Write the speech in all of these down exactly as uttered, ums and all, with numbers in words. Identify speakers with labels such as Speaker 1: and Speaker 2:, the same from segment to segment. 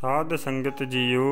Speaker 1: ਸਾਧ ਸੰਗਤ ਜੀਓ,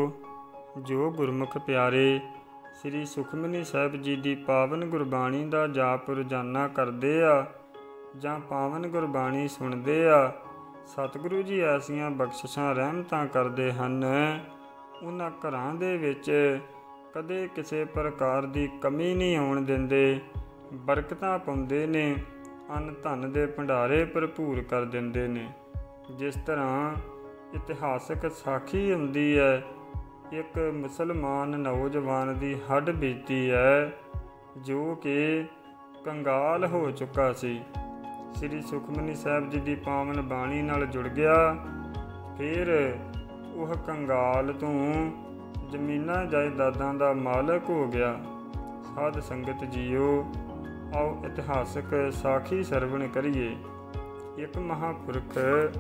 Speaker 1: ਜੋ ਗੁਰਮੁਖ ਪਿਆਰੇ ਸ੍ਰੀ ਸੁਖਮਨੀ ਸਾਹਿਬ ਜੀ ਦੀ ਪਾਵਨ ਗੁਰਬਾਣੀ ਦਾ ਜਾਪ ਰੋਜ਼ਾਨਾ ਕਰਦੇ ਆ ਜਾਂ ਪਾਵਨ ਗੁਰਬਾਣੀ ਸੁਣਦੇ ਆ, ਸਤਿਗੁਰੂ ਜੀ ਐਸੀਆਂ ਬਖਸ਼ਿਸ਼ਾਂ ਰਹਿਮਤਾਂ ਕਰਦੇ ਹਨ। ਉਹਨਾਂ ਘਰਾਂ ਦੇ ਵਿੱਚ ਕਦੇ ਕਿਸੇ ਪ੍ਰਕਾਰ ਦੀ ਕਮੀ ਨਹੀਂ ਆਉਣ ਦਿੰਦੇ, ਬਰਕਤਾਂ ਪਾਉਂਦੇ ਨੇ, ਅੰਨ ਧਨ ਦੇ ਭੰਡਾਰੇ ਭਰਪੂਰ ਕਰ ਦਿੰਦੇ ਨੇ। ਜਿਸ ਤਰ੍ਹਾਂ ਇਤਿਹਾਸਕ ਸਾਖੀ ਹੁੰਦੀ ਹੈ, ਇੱਕ ਮੁਸਲਮਾਨ ਨੌਜਵਾਨ ਦੀ ਹੱਡ ਬੀਤੀ ਹੈ ਜੋ ਕਿ ਕੰਗਾਲ ਹੋ ਚੁੱਕਾ ਸੀ। ਸ੍ਰੀ ਸੁਖਮਨੀ ਸਾਹਿਬ ਜੀ ਦੀ ਪਾਵਨ ਬਾਣੀ ਨਾਲ ਜੁੜ ਗਿਆ। ਫਿਰ ਉਹ ਕੰਗਾਲ ਤੋਂ ਜ਼ਮੀਨਾਂ ਜਾਇਦਾਦਾਂ ਦਾ ਮਾਲਕ ਹੋ ਗਿਆ। ਸਾਧ ਸੰਗਤ ਜੀਓ, ਆਓ ਇਤਿਹਾਸਕ ਸਾਖੀ ਸਰਵਣ ਕਰੀਏ। ਇੱਕ ਮਹਾਂਪੁਰਖ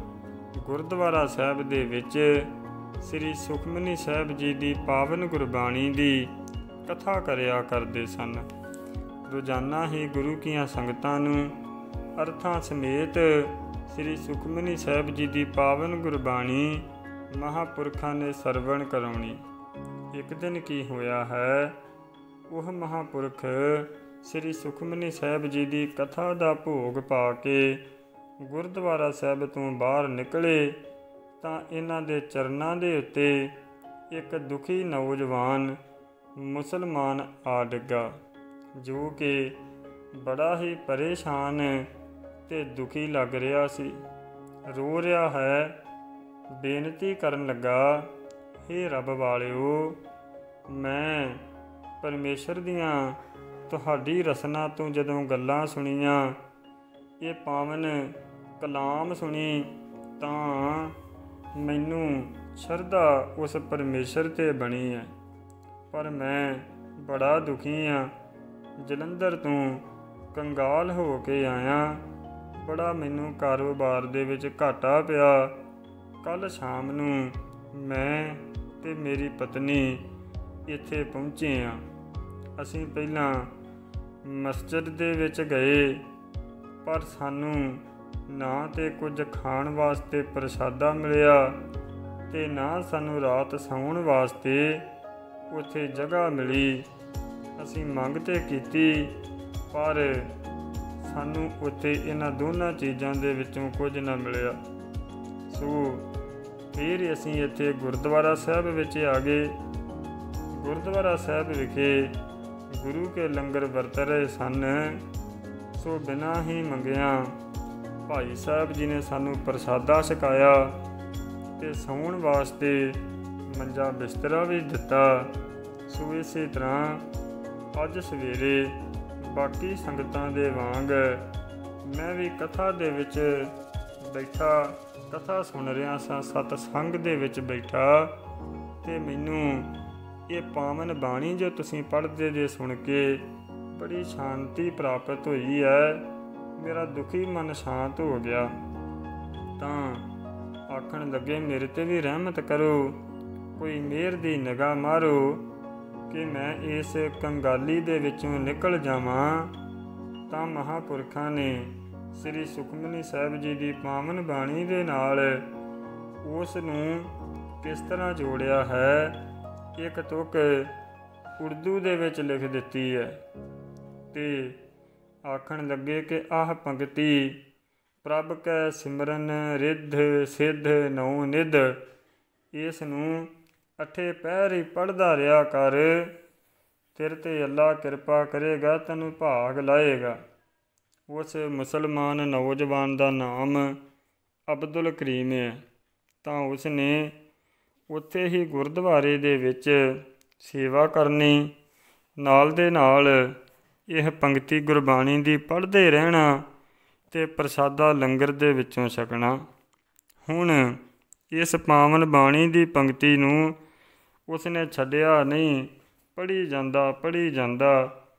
Speaker 1: ਗੁਰਦੁਆਰਾ ਸਾਹਿਬ ਦੇ ਵਿੱਚ ਸ੍ਰੀ ਸੁਖਮਨੀ ਸਾਹਿਬ ਜੀ ਦੀ ਪਾਵਨ ਗੁਰਬਾਣੀ ਦੀ ਕਥਾ ਕਰਿਆ ਕਰਦੇ ਸਨ। ਰੋਜ਼ਾਨਾ ਹੀ ਗੁਰੂ ਕੀਆਂ ਸੰਗਤਾਂ ਨੂੰ ਅਰਥਾਂ ਸਮੇਤ ਸ੍ਰੀ ਸੁਖਮਨੀ ਸਾਹਿਬ ਜੀ ਦੀ ਪਾਵਨ ਗੁਰਬਾਣੀ ਮਹਾਂਪੁਰਖਾਂ ਨੇ ਸਰਵਣ ਕਰਾਉਣੀ। ਇੱਕ ਦਿਨ ਕੀ ਹੋਇਆ ਹੈ, ਉਹ ਮਹਾਂਪੁਰਖ ਸ੍ਰੀ ਸੁਖਮਨੀ ਸਾਹਿਬ ਜੀ ਦੀ ਕਥਾ ਦਾ ਭੋਗ ਪਾ ਕੇ ਗੁਰਦੁਆਰਾ ਸਾਹਿਬ ਤੋਂ ਬਾਹਰ ਨਿਕਲੇ ਤਾਂ ਇਹਨਾਂ ਦੇ ਚਰਨਾਂ ਦੇ ਉੱਤੇ ਇੱਕ ਦੁਖੀ ਨੌਜਵਾਨ ਮੁਸਲਮਾਨ ਆ ਡਿੱਗਾ, ਜੋ ਕਿ ਬੜਾ ਹੀ ਪਰੇਸ਼ਾਨ ਤੇ ਦੁਖੀ ਲੱਗ ਰਿਹਾ ਸੀ। ਰੋ ਰਿਹਾ ਹੈ, ਬੇਨਤੀ ਕਰਨ ਲੱਗਾ, ਹੇ ਰੱਬ ਵਾਲਿਓ, ਮੈਂ ਪਰਮੇਸ਼ਰ ਦੀਆਂ ਤੁਹਾਡੀ ਰਸਨਾ ਤੋਂ ਜਦੋਂ ਗੱਲਾਂ ਸੁਣੀਆਂ, ਇਹ ਪਾਵਨ ਕਲਾਮ ਸੁਣੀ, ਤਾਂ ਮੈਨੂੰ ਸ਼ਰਧਾ ਉਸ ਪਰਮੇਸ਼ਰ 'ਤੇ ਬਣੀ ਹੈ। ਪਰ ਮੈਂ ਬੜਾ ਦੁਖੀ ਹਾਂ। ਜਲੰਧਰ ਤੋਂ ਕੰਗਾਲ ਹੋ ਕੇ ਆਇਆ, ਬੜਾ ਮੈਨੂੰ ਕਾਰੋਬਾਰ ਦੇ ਵਿੱਚ ਘਾਟਾ ਪਿਆ। ਕੱਲ੍ਹ ਸ਼ਾਮ ਨੂੰ ਮੈਂ ਅਤੇ ਮੇਰੀ ਪਤਨੀ ਇੱਥੇ ਪਹੁੰਚੇ ਹਾਂ। ਅਸੀਂ ਪਹਿਲਾਂ ਮਸਜਿਦ ਦੇ ਵਿੱਚ ਗਏ, ਪਰ ਸਾਨੂੰ ਨਾ ਤਾਂ ਕੁਝ ਖਾਣ ਵਾਸਤੇ ਪ੍ਰਸ਼ਾਦਾ ਮਿਲਿਆ ਅਤੇ ਨਾ ਸਾਨੂੰ ਰਾਤ ਸੌਣ ਵਾਸਤੇ ਉੱਥੇ ਜਗ੍ਹਾ ਮਿਲੀ। ਅਸੀਂ ਮੰਗ ਤਾਂ ਕੀਤੀ, ਪਰ ਸਾਨੂੰ ਉੱਥੇ ਇਹਨਾਂ ਦੋਨਾਂ ਚੀਜ਼ਾਂ ਦੇ ਵਿੱਚੋਂ ਕੁਝ ਨਾ ਮਿਲਿਆ। ਸੋ ਫਿਰ ਅਸੀਂ ਇੱਥੇ ਗੁਰਦੁਆਰਾ ਸਾਹਿਬ ਵਿੱਚ ਆ ਗਏ। ਗੁਰਦੁਆਰਾ ਸਾਹਿਬ ਵਿਖੇ ਗੁਰੂ ਕੇ ਲੰਗਰ ਵਰਤ ਰਹੇ ਸਨ। ਸੋ ਬਿਨਾਂ ਹੀ ਮੰਗਿਆਂ ਭਾਈ ਸਾਹਿਬ ਜੀ ਨੇ ਸਾਨੂੰ ਪ੍ਰਸ਼ਾਦਾ ਛਕਾਇਆ ਅਤੇ ਸੌਣ ਵਾਸਤੇ ਮੰਜਾ ਬਿਸਤਰਾ ਵੀ ਦਿੱਤਾ। ਸੋ ਇਸੇ ਤਰ੍ਹਾਂ ਅੱਜ ਸਵੇਰੇ ਬਾਕੀ ਸੰਗਤਾਂ ਦੇ ਵਾਂਗ ਮੈਂ ਵੀ ਕਥਾ ਦੇ ਵਿੱਚ ਬੈਠਾ ਕਥਾ ਸੁਣ ਰਿਹਾ ਸਾਂ, ਸਤਸੰਗ ਦੇ ਵਿੱਚ ਬੈਠਾ, ਅਤੇ ਮੈਨੂੰ ਇਹ ਪਾਵਨ ਬਾਣੀ ਜੋ ਤੁਸੀਂ ਪੜ੍ਹਦੇ ਜੇ ਸੁਣ ਕੇ ਬੜੀ ਸ਼ਾਂਤੀ ਪ੍ਰਾਪਤ ਹੋਈ ਹੈ। ਮੇਰਾ ਦੁਖੀ ਮਨ ਸ਼ਾਂਤ ਹੋ ਗਿਆ। ਤਾਂ ਆਖਣ ਲੱਗੇ, ਮੇਰੇ 'ਤੇ ਵੀ ਰਹਿਮਤ ਕਰੋ, ਕੋਈ ਮਿਹਰ ਦੀ ਨਿਗਾਹ ਮਾਰੋ ਕਿ ਮੈਂ ਇਸ ਕੰਗਾਲੀ ਦੇ ਵਿੱਚੋਂ ਨਿਕਲ ਜਾਵਾਂ। ਤਾਂ ਮਹਾਂਪੁਰਖਾਂ ਨੇ ਸ੍ਰੀ ਸੁਖਮਨੀ ਸਾਹਿਬ ਜੀ ਦੀ ਪਾਵਨ ਬਾਣੀ ਦੇ ਨਾਲ ਉਸ ਨੂੰ ਕਿਸ ਤਰ੍ਹਾਂ ਜੋੜਿਆ ਹੈ, ਇੱਕ ਤੁਕ ਉਰਦੂ ਦੇ ਵਿੱਚ ਲਿਖ ਦਿੱਤੀ ਹੈ ਅਤੇ ਆਖਣ ਲੱਗੇ ਕਿ ਆਹ ਪੰਕਤੀ ਪ੍ਰਭ ਕੈ ਸਿਮਰਨ ਰਿੱਧ ਸਿੱਧ ਨੌ ਨਿੱਧ, ਇਸ ਨੂੰ ਅੱਠੇ ਪਹਿਰ ਹੀ ਪੜ੍ਹਦਾ ਰਿਹਾ ਕਰ, ਤੇਰੇ 'ਤੇ ਅੱਲਾ ਕਿਰਪਾ ਕਰੇਗਾ, ਤੈਨੂੰ ਭਾਗ ਲਾਏਗਾ। ਉਸ ਮੁਸਲਮਾਨ ਨੌਜਵਾਨ ਦਾ ਨਾਮ ਅਬਦੁਲ ਕਰੀਮ ਹੈ। ਤਾਂ ਉਸ ਨੇ ਉੱਥੇ ਹੀ ਗੁਰਦੁਆਰੇ ਦੇ ਵਿੱਚ ਸੇਵਾ ਕਰਨੀ, ਨਾਲ ਦੇ ਨਾਲ ਇਹ ਪੰਕਤੀ ਗੁਰਬਾਣੀ ਦੀ ਪੜ੍ਹਦੇ ਰਹਿਣਾ ਅਤੇ ਪ੍ਰਸ਼ਾਦਾ ਲੰਗਰ ਦੇ ਵਿੱਚੋਂ ਛਕਣਾ। ਹੁਣ ਇਸ ਪਾਵਨ ਬਾਣੀ ਦੀ ਪੰਕਤੀ ਨੂੰ ਉਸਨੇ ਛੱਡਿਆ ਨਹੀਂ, ਪੜ੍ਹੀ ਜਾਂਦਾ ਪੜ੍ਹੀ ਜਾਂਦਾ।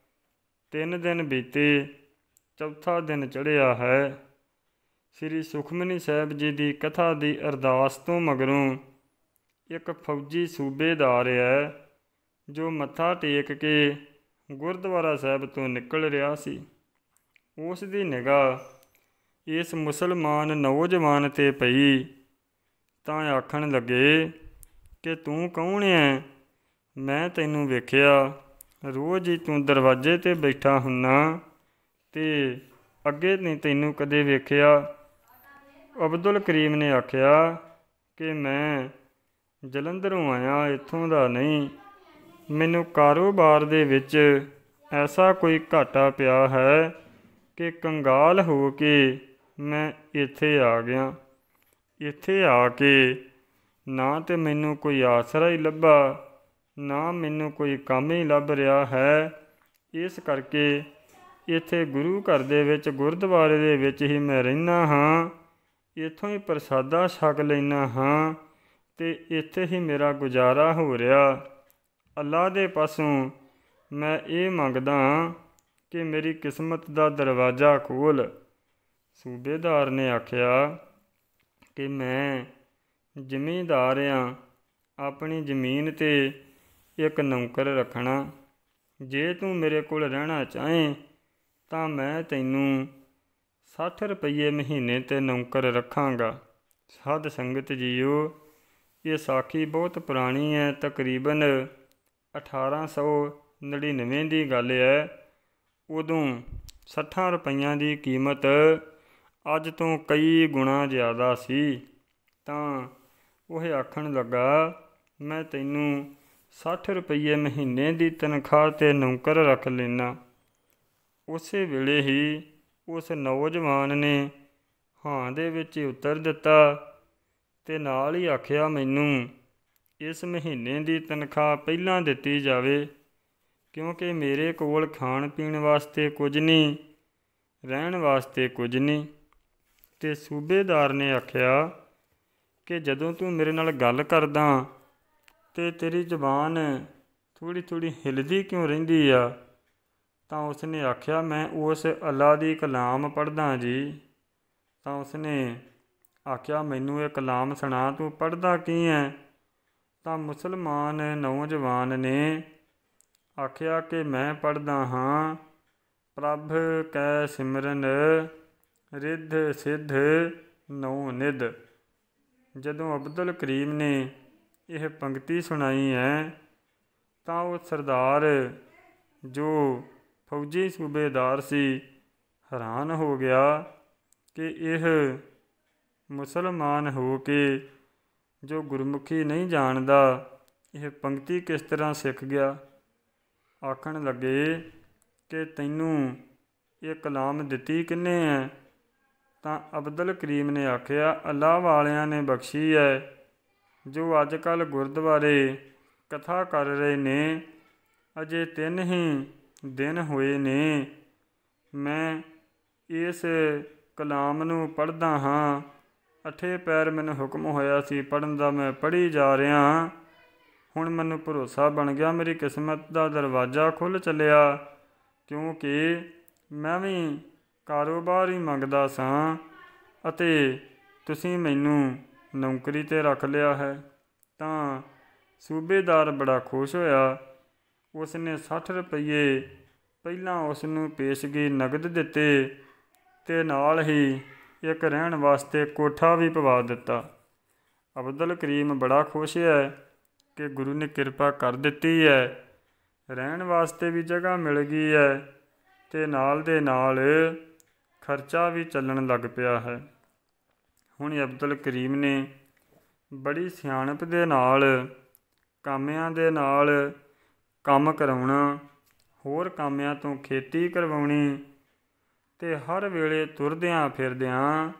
Speaker 1: ਤਿੰਨ ਦਿਨ ਬੀਤੇ, ਚੌਥਾ ਦਿਨ ਚੜ੍ਹਿਆ ਹੈ। ਸ੍ਰੀ ਸੁਖਮਨੀ ਸਾਹਿਬ ਜੀ ਦੀ ਕਥਾ ਦੀ ਅਰਦਾਸ ਤੋਂ ਮਗਰੋਂ ਇੱਕ ਫੌਜੀ ਸੂਬੇਦਾਰ ਹੈ ਜੋ ਮੱਥਾ ਟੇਕ ਕੇ ਗੁਰਦੁਆਰਾ ਸਾਹਿਬ ਤੋਂ ਨਿਕਲ ਰਿਹਾ ਸੀ। ਉਸ ਦੀ ਨਿਗਾਹ ਇਸ ਮੁਸਲਮਾਨ ਨੌਜਵਾਨ 'ਤੇ ਪਈ ਤਾਂ ਆਖਣ ਲੱਗੇ, ਕਿ ਤੂੰ ਕੌਣ ਹੈ? ਮੈਂ ਤੈਨੂੰ ਵੇਖਿਆ, ਰੋਜ਼ ਹੀ ਤੂੰ ਦਰਵਾਜ਼ੇ 'ਤੇ ਬੈਠਾ ਹੁੰਨਾ ਅਤੇ ਅੱਗੇ ਨਹੀਂ ਤੈਨੂੰ ਕਦੇ ਵੇਖਿਆ। ਅਬਦੁਲ ਕਰੀਮ ਨੇ ਆਖਿਆ ਕਿ ਮੈਂ ਜਲੰਧਰੋਂ ਆਇਆ, ਇੱਥੋਂ ਦਾ ਨਹੀਂ। ਮੈਨੂੰ ਕਾਰੋਬਾਰ ਦੇ ਵਿੱਚ ਐਸਾ ਕੋਈ ਘਾਟਾ ਪਿਆ ਹੈ ਕਿ ਕੰਗਾਲ ਹੋ ਕੇ ਮੈਂ ਇੱਥੇ ਆ ਗਿਆ। ਇੱਥੇ ਆ ਕੇ ਨਾ ਤਾਂ ਮੈਨੂੰ ਕੋਈ ਆਸਰਾ ਹੀ ਲੱਭਾ, ਨਾ ਮੈਨੂੰ ਕੋਈ ਕੰਮ ਹੀ ਲੱਭ ਰਿਹਾ ਹੈ। ਇਸ ਕਰਕੇ ਇੱਥੇ ਗੁਰੂ ਘਰ ਦੇ ਵਿੱਚ, ਗੁਰਦੁਆਰੇ ਦੇ ਵਿੱਚ ਹੀ ਮੈਂ ਰਹਿੰਦਾ ਹਾਂ। ਇੱਥੋਂ ਹੀ ਪ੍ਰਸਾਦਾ ਛਕ ਲੈਂਦਾ ਹਾਂ ਅਤੇ ਇੱਥੇ ਹੀ ਮੇਰਾ ਗੁਜ਼ਾਰਾ ਹੋ ਰਿਹਾ। ਅੱਲਾ ਦੇ ਪਾਸੋਂ ਮੈਂ ਇਹ ਮੰਗਦਾ ਕਿ ਮੇਰੀ ਕਿਸਮਤ ਦਾ ਦਰਵਾਜ਼ਾ ਖੋਲ੍ਹ। ਸੂਬੇਦਾਰ ਨੇ ਆਖਿਆ ਕਿ ਮੈਂ ਜ਼ਿਮੀਂਦਾਰ ਹਾਂ, ਆਪਣੀ ਜ਼ਮੀਨ 'ਤੇ ਇੱਕ ਨੌਕਰ ਰੱਖਣਾ। ਜੇ ਤੂੰ ਮੇਰੇ ਕੋਲ ਰਹਿਣਾ ਚਾਹੇ ਤਾਂ ਮੈਂ ਤੈਨੂੰ ਸੱਠ ਰੁਪਈਏ ਮਹੀਨੇ 'ਤੇ ਨੌਕਰ ਰੱਖਾਂਗਾ। ਸਾਧ ਸੰਗਤ ਜੀਓ, ਇਹ ਸਾਖੀ ਬਹੁਤ ਪੁਰਾਣੀ ਹੈ, ਤਕਰੀਬਨ ਅਠਾਰਾਂ ਸੌ ਨੜਿਨਵੇਂ ਦੀ ਗੱਲ ਹੈ। ਉਦੋਂ ਸੱਠਾਂ ਰੁਪਈਆਂ ਦੀ ਕੀਮਤ ਅੱਜ ਤੋਂ ਕਈ ਗੁਣਾ ਜ਼ਿਆਦਾ ਸੀ। ਤਾਂ ਉਹ ਆਖਣ ਲੱਗਾ, ਮੈਂ ਤੈਨੂੰ ਸੱਠ ਰੁਪਈਏ ਮਹੀਨੇ ਦੀ ਤਨਖਾਹ 'ਤੇ ਨੌਕਰ ਰੱਖ ਲੈਂਦਾ। ਉਸੇ ਵੇਲੇ ਹੀ ਉਸ ਨੌਜਵਾਨ ਨੇ ਹਾਂ ਦੇ ਵਿੱਚ ਉਤਰ ਦਿੱਤਾ ਅਤੇ ਨਾਲ ਹੀ ਆਖਿਆ, ਮੈਨੂੰ ਇਸ ਮਹੀਨੇ ਦੀ ਤਨਖਾਹ ਪਹਿਲਾਂ ਦਿੱਤੀ ਜਾਵੇ, ਕਿਉਂਕਿ ਮੇਰੇ ਕੋਲ ਖਾਣ ਪੀਣ ਵਾਸਤੇ ਕੁਝ ਨਹੀਂ, ਰਹਿਣ ਵਾਸਤੇ ਕੁਝ ਨਹੀਂ। ਅਤੇ ਸੂਬੇਦਾਰ ਨੇ ਆਖਿਆ ਕਿ ਜਦੋਂ ਤੂੰ ਮੇਰੇ ਨਾਲ ਗੱਲ ਕਰਦਾ ਅਤੇ ਤੇਰੀ ਜ਼ੁਬਾਨ ਥੋੜ੍ਹੀ ਥੋੜ੍ਹੀ ਹਿੱਲਦੀ ਕਿਉਂ ਰਹਿੰਦੀ ਆ? ਤਾਂ ਉਸਨੇ ਆਖਿਆ, ਮੈਂ ਉਸ ਅੱਲਾ ਦੀ ਕਲਾਮ ਪੜ੍ਹਦਾ ਜੀ। ਤਾਂ ਉਸਨੇ ਆਖਿਆ, ਮੈਨੂੰ ਇਹ ਕਲਾਮ ਸੁਣਾ, ਤੂੰ ਪੜ੍ਹਦਾ ਕੀ ਹੈ? ਤਾਂ ਮੁਸਲਮਾਨ ਨੌਜਵਾਨ ਨੇ ਆਖਿਆ ਕਿ ਮੈਂ ਪੜ੍ਹਦਾ ਹਾਂ, ਪ੍ਰਭ ਕੈ ਸਿਮਰਨ ਰਿੱਧ ਸਿੱਧ ਨੌ ਨਿਧ। ਜਦੋਂ ਅਬਦੁਲ ਕਰੀਮ ਨੇ ਇਹ ਪੰਕਤੀ ਸੁਣਾਈ ਹੈ ਤਾਂ ਉਹ ਸਰਦਾਰ ਜੋ ਫੌਜੀ ਸੂਬੇਦਾਰ ਸੀ ਹੈਰਾਨ ਹੋ ਗਿਆ ਕਿ ਇਹ ਮੁਸਲਮਾਨ ਹੋ ਕੇ ਜੋ ਗੁਰਮੁਖੀ ਨਹੀਂ ਜਾਣਦਾ, ਇਹ ਪੰਕਤੀ ਕਿਸ ਤਰ੍ਹਾਂ ਸਿੱਖ ਗਿਆ। ਆਖਣ ਲੱਗੇ ਕਿ ਤੈਨੂੰ ਇਹ ਕਲਾਮ ਦਿੱਤੀ ਕਿਹਨੇ ਹੈ? ਤਾਂ ਅਬਦੁਲ ਕਰੀਮ ਨੇ ਆਖਿਆ, ਅੱਲਾ ਵਾਲਿਆਂ ਨੇ ਬਖਸ਼ੀ ਹੈ। ਜੋ ਅੱਜ ਕੱਲ੍ਹ ਗੁਰਦੁਆਰੇ ਕਥਾ ਕਰ ਰਹੇ ਨੇ, ਅਜੇ ਤਿੰਨ ਹੀ ਦਿਨ ਹੋਏ ਨੇ, ਮੈਂ ਇਸ ਕਲਾਮ ਨੂੰ ਪੜ੍ਹਦਾ ਹਾਂ। ਅੱਠੇ ਪੈਰ ਮੈਨੂੰ ਹੁਕਮ ਹੋਇਆ ਸੀ ਪੜ੍ਹਨ ਦਾ, ਮੈਂ ਪੜ੍ਹੀ ਜਾ ਰਿਹਾ। ਹੁਣ ਮੈਨੂੰ ਭਰੋਸਾ ਬਣ ਗਿਆ, ਮੇਰੀ ਕਿਸਮਤ ਦਾ ਦਰਵਾਜ਼ਾ ਖੁੱਲ੍ਹ ਚੱਲਿਆ, ਕਿਉਂਕਿ ਮੈਂ ਵੀ ਕਾਰੋਬਾਰ ਹੀ ਮੰਗਦਾ ਸਾਂ ਅਤੇ ਤੁਸੀਂ ਮੈਨੂੰ ਨੌਕਰੀ 'ਤੇ ਰੱਖ ਲਿਆ ਹੈ। ਤਾਂ ਸੂਬੇਦਾਰ ਬੜਾ ਖੁਸ਼ ਹੋਇਆ। ਉਸ ਨੇ ਸੱਠ ਰੁਪਈਏ ਪਹਿਲਾਂ ਉਸ ਨੂੰ ਪੇਸ਼ਗੀ ਨਗਦ ਦਿੱਤੇ ਅਤੇ ਨਾਲ ਹੀ ਇੱਕ ਰਹਿਣ ਵਾਸਤੇ ਕੋਠਾ ਵੀ ਪਵਾ ਦਿੱਤਾ। ਅਬਦੁਲ ਕਰੀਮ ਬੜਾ ਖੁਸ਼ ਹੈ ਕਿ ਗੁਰੂ ਨੇ ਕਿਰਪਾ ਕਰ ਦਿੱਤੀ ਹੈ, ਰਹਿਣ ਵਾਸਤੇ ਵੀ ਜਗ੍ਹਾ ਮਿਲ ਗਈ ਹੈ ਅਤੇ ਨਾਲ ਦੇ ਨਾਲ ਖਰਚਾ ਵੀ ਚੱਲਣ ਲੱਗ ਪਿਆ ਹੈ। ਹੁਣ ਅਬਦੁਲ ਕਰੀਮ ਨੇ ਬੜੀ ਸਿਆਣਪ ਦੇ ਨਾਲ ਕਾਮਿਆਂ ਦੇ ਨਾਲ ਕੰਮ ਕਰਾਉਣਾ, ਹੋਰ ਕਾਮਿਆਂ ਤੋਂ ਖੇਤੀ ਕਰਵਾਉਣੀ ਅਤੇ ਹਰ ਵੇਲੇ ਤੁਰਦਿਆਂ ਫਿਰਦਿਆਂ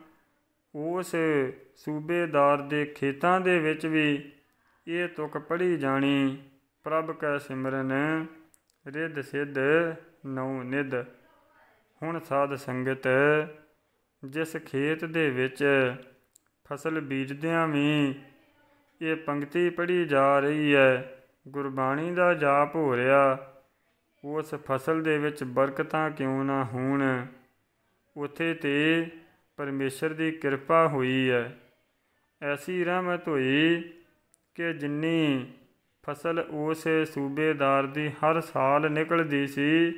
Speaker 1: ਉਸ ਸੂਬੇਦਾਰ ਦੇ ਖੇਤਾਂ ਦੇ ਵਿੱਚ ਵੀ ਇਹ ਤੁਕ ਪੜ੍ਹੀ ਜਾਣੀ, ਪ੍ਰਭ ਕੈ ਸਿਮਰਨ ਰਿੱਧ ਸਿੱਧ ਨੌ ਨਿਧ। ਹੁਣ ਸਾਧ ਸੰਗਤ, ਜਿਸ ਖੇਤ ਦੇ ਵਿੱਚ ਫਸਲ ਬੀਜਦਿਆਂ ਵੀ ਇਹ ਪੰਕਤੀ ਪੜ੍ਹੀ ਜਾ ਰਹੀ ਹੈ, ਗੁਰਬਾਣੀ ਦਾ ਜਾਪ ਹੋ ਰਿਹਾ, ਉਸ ਫਸਲ ਦੇ ਵਿੱਚ ਬਰਕਤਾਂ ਕਿਉਂ ਨਾ ਹੋਣ? ਉੱਥੇ ਤਾਂ ਪਰਮੇਸ਼ਰ ਦੀ ਕਿਰਪਾ ਹੋਈ ਹੈ, ਐਸੀ ਰਹਿਮਤ ਹੋਈ ਕਿ ਜਿੰਨੀ ਫਸਲ ਉਸ ਸੂਬੇਦਾਰ ਦੀ ਹਰ ਸਾਲ ਨਿਕਲਦੀ ਸੀ,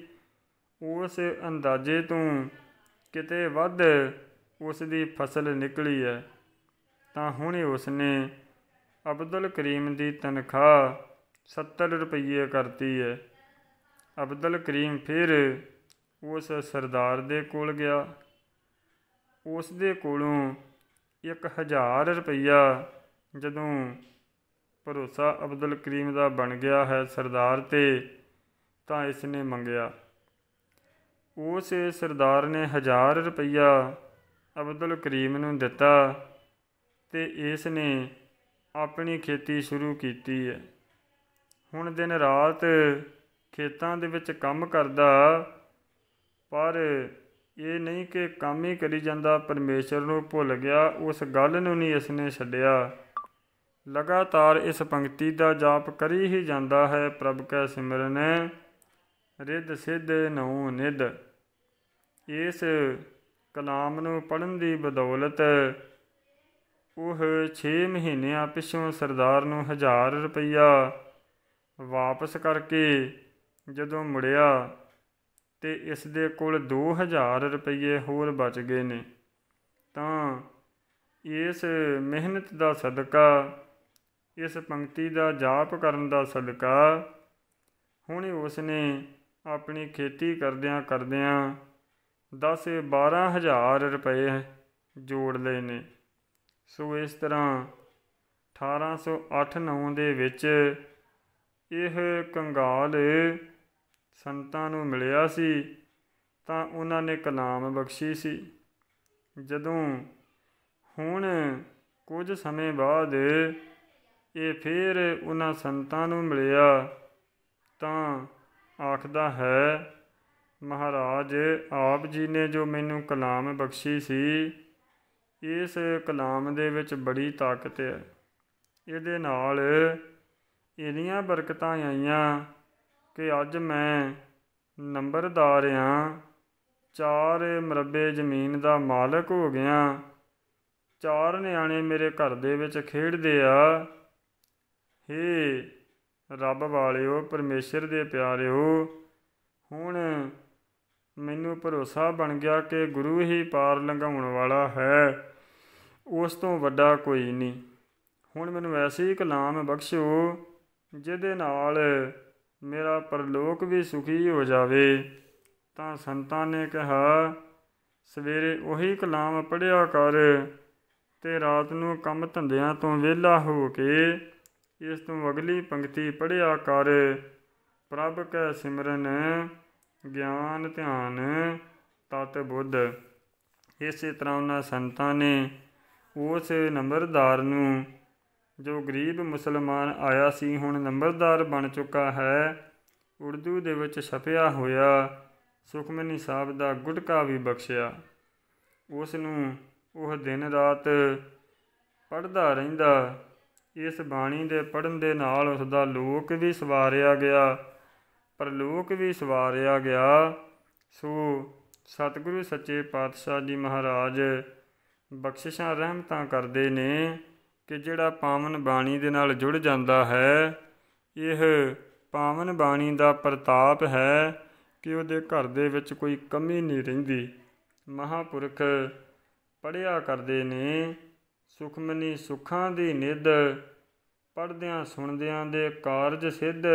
Speaker 1: ਉਸ ਅੰਦਾਜ਼ੇ ਤੋਂ ਕਿਤੇ ਵੱਧ ਉਸ ਦੀ ਫਸਲ ਨਿਕਲੀ ਹੈ। ਤਾਂ ਹੁਣ ਉਸ ਨੇ ਅਬਦੁਲ ਕਰੀਮ ਦੀ ਤਨਖਾਹ ਸੱਤਰ ਰੁਪਈਏ ਕਰਤੀ ਹੈ। ਅਬਦੁਲ ਕਰੀਮ ਫਿਰ ਉਸ ਸਰਦਾਰ ਦੇ ਕੋਲ ਗਿਆ। ਉਸ ਦੇ ਕੋਲੋਂ ਇੱਕ ਹਜ਼ਾਰ ਰੁਪਈਆ ਜਦੋਂ ਭਰੋਸਾ ਅਬਦੁਲ ਕਰੀਮ ਦਾ ਬਣ ਗਿਆ ਹੈ ਸਰਦਾਰ 'ਤੇ, ਤਾਂ ਇਸ ਨੇ ਮੰਗਿਆ। ਉਸ ਸਰਦਾਰ ਨੇ ਹਜ਼ਾਰ ਰੁਪਈਆ ਅਬਦੁਲ ਕਰੀਮ ਨੂੰ ਦਿੱਤਾ ਅਤੇ ਇਸ ਨੇ ਆਪਣੀ ਖੇਤੀ ਸ਼ੁਰੂ ਕੀਤੀ ਹੈ। ਹੁਣ ਦਿਨ ਰਾਤ ਖੇਤਾਂ ਦੇ ਵਿੱਚ ਕੰਮ ਕਰਦਾ, ਪਰ ਇਹ ਨਹੀਂ ਕਿ ਕੰਮ ਹੀ ਕਰੀ ਜਾਂਦਾ, ਪਰਮੇਸ਼ਰ ਨੂੰ ਭੁੱਲ ਗਿਆ। ਉਸ ਗੱਲ ਨੂੰ ਨਹੀਂ ਇਸ ਨੇ ਛੱਡਿਆ। ਲਗਾਤਾਰ ਇਸ ਪੰਕਤੀ ਦਾ ਜਾਪ ਕਰੀ ਹੀ ਜਾਂਦਾ ਹੈ। ਪ੍ਰਭ ਕੈ ਸਿਮਰਨ ਰਿੱਧ ਸਿੱਧ ਨਹੁ ਨਿੱਧ। ਇਸ ਕਲਾਮ ਨੂੰ ਪੜ੍ਹਨ ਦੀ ਬਦੌਲਤ ਉਹ ਛੇ ਮਹੀਨਿਆਂ ਪਿੱਛੋਂ ਸਰਦਾਰ ਨੂੰ ਹਜ਼ਾਰ ਰੁਪਈਆ ਵਾਪਸ ਕਰਕੇ ਜਦੋਂ ਮੁੜਿਆ ਅਤੇ ਇਸ ਦੇ ਕੋਲ ਦੋ ਹਜ਼ਾਰ ਰੁਪਈਏ ਹੋਰ ਬਚ ਗਏ ਨੇ, ਤਾਂ ਇਸ ਮਿਹਨਤ ਦਾ ਸਦਕਾ, ਇਸ ਪੰਕਤੀ ਦਾ ਜਾਪ ਕਰਨ ਦਾ ਸਦਕਾ ਹੁਣ ਉਸ ਨੇ ਆਪਣੀ ਖੇਤੀ ਕਰਦਿਆਂ ਕਰਦਿਆਂ ਦਸ ਬਾਰ੍ਹਾਂ ਹਜ਼ਾਰ ਰੁਪਏ ਜੋੜ ਲਏ ਨੇ। ਸੋ ਇਸ ਤਰ੍ਹਾਂ ਅਠਾਰਾਂ ਸੌ ਅੱਠ ਨੌਂ ਦੇ ਵਿੱਚ ਇਹ ਕੰਗਾਲ ਸੰਤਾਂ ਨੂੰ ਮਿਲਿਆ ਸੀ, ਤਾਂ ਉਹਨਾਂ ਨੇ ਕਲਾਮ ਬਖਸ਼ੀ ਸੀ। ਜਦੋਂ ਹੁਣ ਕੁਝ ਸਮੇਂ ਬਾਅਦ ਇਹ ਫਿਰ ਉਹਨਾਂ ਸੰਤਾਂ ਨੂੰ ਮਿਲਿਆ, ਤਾਂ ਆਖਦਾ ਹੈ, ਮਹਾਰਾਜ ਆਪ ਜੀ ਨੇ ਜੋ ਮੈਨੂੰ ਕਲਾਮ ਬਖਸ਼ੀ ਸੀ, ਇਸ ਕਲਾਮ ਦੇ ਵਿੱਚ ਬੜੀ ਤਾਕਤ ਹੈ। ਇਹਦੇ ਨਾਲ ਇੰਨੀਆਂ ਬਰਕਤਾਂ ਆਈਆਂ ਕਿ ਅੱਜ ਮੈਂ ਨੰਬਰਦਾਰ ਹਾਂ, ਚਾਰ ਮਰਬੇ ਜ਼ਮੀਨ ਦਾ ਮਾਲਕ ਹੋ ਗਿਆ, ਚਾਰ ਨਿਆਣੇ ਮੇਰੇ ਘਰ ਦੇ ਵਿੱਚ ਖੇਡਦੇ ਆ। ਹੇ ਰੱਬ ਵਾਲਿਓ, ਪਰਮੇਸ਼ਰ ਦੇ ਪਿਆਰਿਓ, ਹੁਣ ਮੈਨੂੰ ਭਰੋਸਾ ਬਣ ਗਿਆ ਕਿ ਗੁਰੂ ਹੀ ਪਾਰ ਲੰਘਾਉਣ ਵਾਲਾ ਹੈ, ਉਸ ਤੋਂ ਵੱਡਾ ਕੋਈ ਨਹੀਂ। ਹੁਣ ਮੈਨੂੰ ਐਸੀ ਕਲਾਮ ਬਖਸ਼ੋ ਜਿਹਦੇ ਨਾਲ ਮੇਰਾ ਪਰਲੋਕ ਵੀ ਸੁਖੀ ਹੋ ਜਾਵੇ। ਤਾਂ ਸੰਤਾਂ ਨੇ ਕਿਹਾ, ਸਵੇਰੇ ਉਹੀ ਕਲਾਮ ਪੜ੍ਹਿਆ ਕਰ ਅਤੇ ਰਾਤ ਨੂੰ ਕੰਮ ਧੰਦਿਆਂ ਤੋਂ ਵਿਹਲਾ ਹੋ ਕੇ ਇਸ ਤੋਂ ਅਗਲੀ ਪੰਕਤੀ ਪੜ੍ਹਿਆ ਕਰ। ਪ੍ਰਭ ਕੈ ਸਿਮਰਨ ਗਿਆਨ ਧਿਆਨ ਤਤ ਬੁੱਧ। ਇਸੇ ਤਰ੍ਹਾਂ ਉਹਨਾਂ ਸੰਤਾਂ ਨੇ ਉਸ ਨੰਬਰਦਾਰ ਨੂੰ, ਜੋ ਗਰੀਬ ਮੁਸਲਮਾਨ ਆਇਆ ਸੀ, ਹੁਣ ਨੰਬਰਦਾਰ ਬਣ ਚੁੱਕਾ ਹੈ, ਉਰਦੂ ਦੇ ਵਿੱਚ ਛਪਿਆ ਹੋਇਆ ਸੁਖਮਨੀ ਸਾਹਿਬ ਦਾ ਗੁਟਕਾ ਵੀ ਬਖਸ਼ਿਆ। ਉਸ ਨੂੰ ਉਹ ਦਿਨ ਰਾਤ ਪੜ੍ਹਦਾ ਰਹਿੰਦਾ। ਇਸ ਬਾਣੀ ਦੇ ਪੜ੍ਹਨ ਦੇ ਨਾਲ ਉਸ ਦਾ ਲੋਕ ਵੀ ਸਵਾਰਿਆ ਗਿਆ, ਪਰਲੋਕ ਵੀ ਸਵਾਰਿਆ ਗਿਆ। ਸੋ ਸਤਿਗੁਰੂ ਸੱਚੇ ਪਾਤਸ਼ਾਹ ਜੀ ਮਹਾਰਾਜ ਬਖਸ਼ਿਸ਼ਾਂ ਰਹਿਮਤਾਂ ਕਰਦੇ ਨੇ ਕਿ ਜਿਹੜਾ ਪਾਵਨ ਬਾਣੀ ਦੇ ਨਾਲ ਜੁੜ ਜਾਂਦਾ ਹੈ, ਇਹ ਪਾਵਨ ਬਾਣੀ ਦਾ ਪ੍ਰਤਾਪ ਹੈ ਕਿ ਉਹਦੇ ਘਰ ਦੇ ਵਿੱਚ ਕੋਈ ਕਮੀ ਨਹੀਂ ਰਹਿੰਦੀ। ਮਹਾਂਪੁਰਖ ਪੜ੍ਹਿਆ ਕਰਦੇ ਨੇ, ਸੁਖਮਨੀ ਸੁੱਖਾਂ ਦੀ ਨਿੱਧ, ਪੜ੍ਹਦਿਆਂ ਸੁਣਦਿਆਂ ਦੇ ਕਾਰਜ ਸਿੱਧ।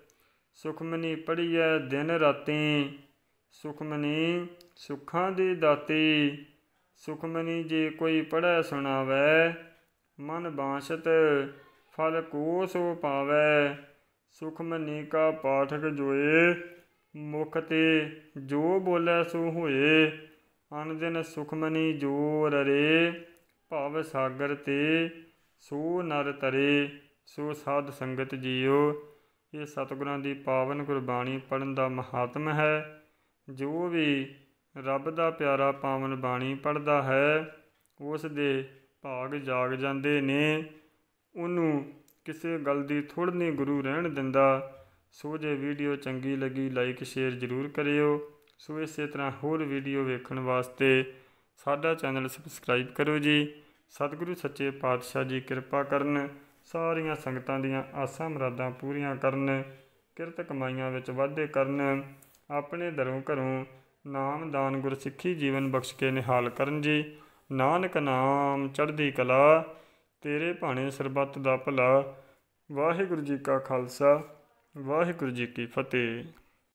Speaker 1: ਸੁਖਮਨੀ ਪੜ੍ਹੀਐ ਦਿਨ ਰਾਤੀ, ਸੁਖਮਨੀ ਸੁੱਖਾਂ ਦੀ ਦਾਤੀ। ਸੁਖਮਨੀ ਜੇ ਕੋਈ ਪੜ੍ਹੈ ਸੁਣਾਵੈ, ਮਨ ਬਾਂਛਤ ਫਲ ਕੋ ਸੋ ਪਾਵੈ। ਸੁਖਮਨੀ ਕਾ ਪਾਠਕ ਜੋਏ, ਮੁਖ ਤੇ ਜੋ ਬੋਲੇ ਸੋ ਹੋਏ। ਅਨ ਦਿਨ ਸੁਖਮਨੀ ਜੋ ਰਰੇ, ਭਵ ਸਾਗਰ ਤੇ ਸੋ ਨਰ ਤਰੇ। ਸੋ ਸਾਧ ਸੰਗਤ ਜੀਓ, ਇਹ ਸਤਿਗੁਰਾਂ ਦੀ ਪਾਵਨ ਗੁਰਬਾਣੀ ਪੜ੍ਹਨ ਦਾ ਮਹਾਤਮ ਹੈ। ਜੋ ਵੀ ਰੱਬ ਦਾ ਪਿਆਰਾ ਪਾਵਨ ਬਾਣੀ ਪੜ੍ਹਦਾ ਹੈ, ਉਸ ਦੇ ਭਾਗ ਜਾਗ ਜਾਂਦੇ ਨੇ। ਉਹਨੂੰ ਕਿਸੇ ਗੱਲ ਦੀ ਥੁੜ ਨਹੀਂ ਗੁਰੂ ਰਹਿਣ ਦਿੰਦਾ। ਸੋ ਜੇ ਵੀਡੀਓ ਚੰਗੀ ਲੱਗੀ, ਲਾਈਕ ਸ਼ੇਅਰ ਜ਼ਰੂਰ ਕਰਿਓ। ਸੋ ਇਸੇ ਤਰ੍ਹਾਂ ਹੋਰ ਵੀਡੀਓ ਵੇਖਣ ਵਾਸਤੇ ਸਾਡਾ ਚੈਨਲ ਸਬਸਕ੍ਰਾਈਬ ਕਰੋ ਜੀ। ਸਤਿਗੁਰੂ ਸੱਚੇ ਪਾਤਸ਼ਾਹ ਜੀ ਕਿਰਪਾ ਕਰਨ, ਸਾਰੀਆਂ ਸੰਗਤਾਂ ਦੀਆਂ ਆਸਾਂ ਮੁਰਾਦਾਂ ਪੂਰੀਆਂ ਕਰਨ, ਕਿਰਤ ਕਮਾਈਆਂ ਵਿੱਚ ਵਾਧੇ ਕਰਨ, ਆਪਣੇ ਦਰੋਂ ਘਰੋਂ ਨਾਮ ਦਾਨ ਗੁਰਸਿੱਖੀ ਜੀਵਨ ਬਖਸ਼ ਕੇ ਨਿਹਾਲ ਕਰਨ ਜੀ। ਨਾਨਕ ਨਾਮ ਚੜ੍ਹਦੀ ਕਲਾ, ਤੇਰੇ ਭਾਣੇ ਸਰਬੱਤ ਦਾ ਭਲਾ। ਵਾਹਿਗੁਰੂ ਜੀ ਕਾ ਖਾਲਸਾ, ਵਾਹਿਗੁਰੂ ਜੀ ਕੀ ਫਤਿਹ।